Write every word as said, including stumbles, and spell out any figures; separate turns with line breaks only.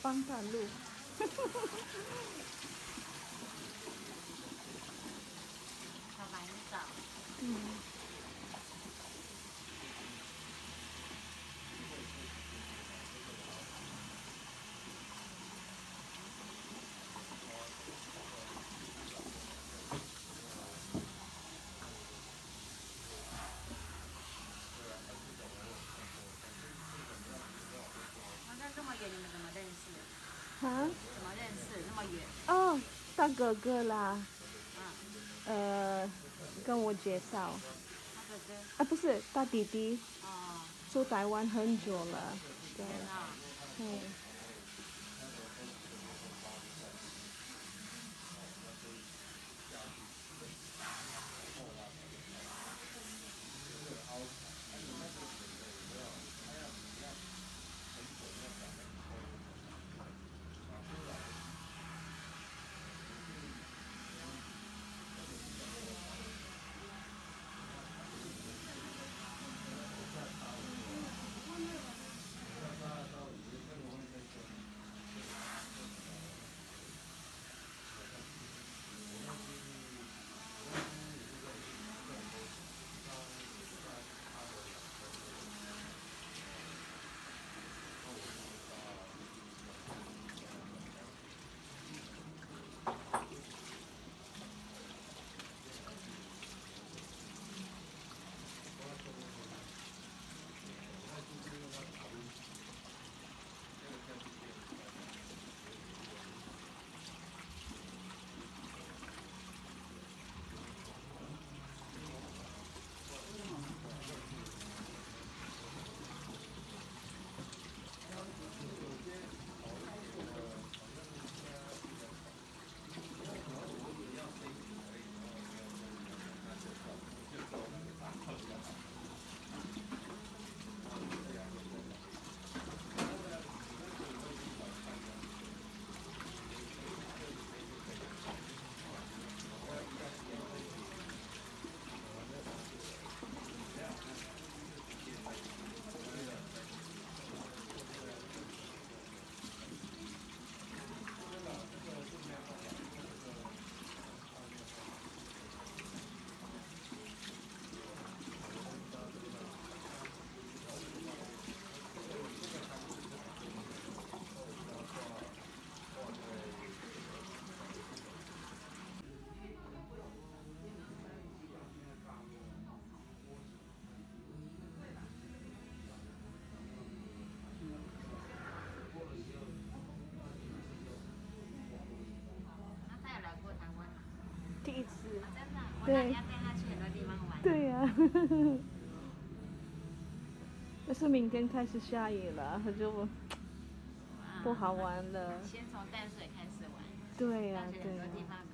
帮他录。
小白澡。
嗯。
好像这么远，你们怎么认识？
啊？
怎么认识？那么远？
哦，大哥哥啦。
嗯。
呃，跟我介绍。
大哥哥。
啊，不是大弟弟。
哦。
住台湾很久了。对。
啊。
嗯。
那他有来过台湾吗？
第一次。
啊，真的？我
对。
那你要带他去很多地方玩。
对呀、啊。但是明天开始下雨了，就不好玩了。
先从淡水开始玩。
对呀、啊，
淡水很多地方